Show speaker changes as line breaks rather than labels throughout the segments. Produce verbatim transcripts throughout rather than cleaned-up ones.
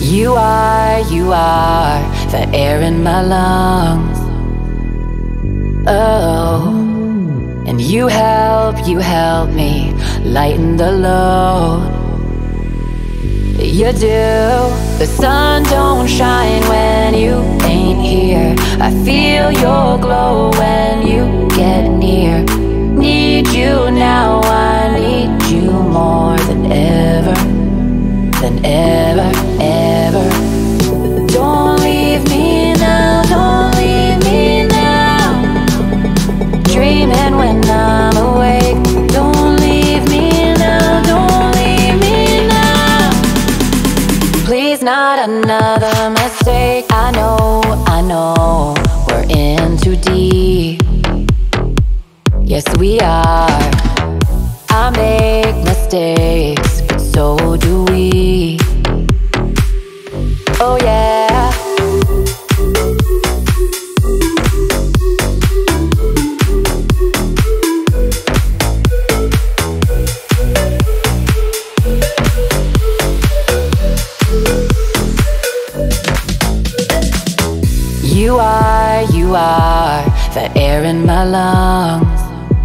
You are, you are the air in my lungs. Oh, and you help, you help me lighten the load. You do. The sun don't shine when you ain't here. I feel your glow when you get near. Need you now, I need you more than ever, than ever, ever. Don't leave me now, don't leave me now. Dreaming when I'm awake. Don't leave me now, don't leave me now. Please, not another mistake. I know, I know, we're in too deep. Yes, we are. I make mistakes, but so do we. Oh yeah. You are, you are the air in my lungs.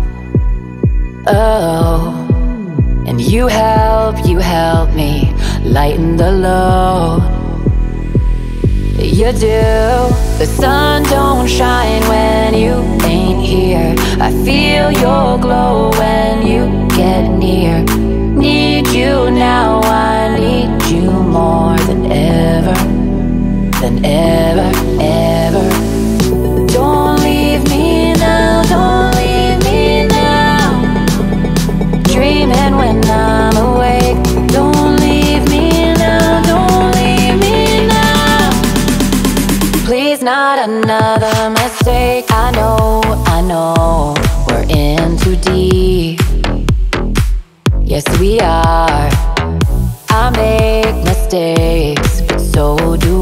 Oh, and you help, you help me lighten the load. You do. The sun don't shine when you ain't here. I feel your glow when you get near. Need you now, I need you more than ever, than ever, ever. Don't leave me now, don't leave me now. Dreaming when I'm awake. Don't leave me now, don't leave me now. Please, not another mistake. I know, I know, we're in too deep. Yes, we are. I make mistakes, but so do